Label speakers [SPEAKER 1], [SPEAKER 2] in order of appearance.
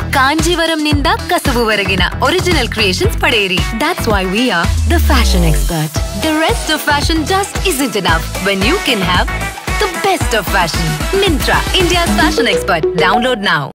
[SPEAKER 1] ಕಾಂಜೀವರಂ ನಿಂದ ಕಸಬುವರೆಗಿನ original creations ಪಡೆಯಿರಿ. That's why we are the fashion expert. The rest of fashion just isn't enough when you can have the best of fashion. Myntra, India's fashion expert. Download now.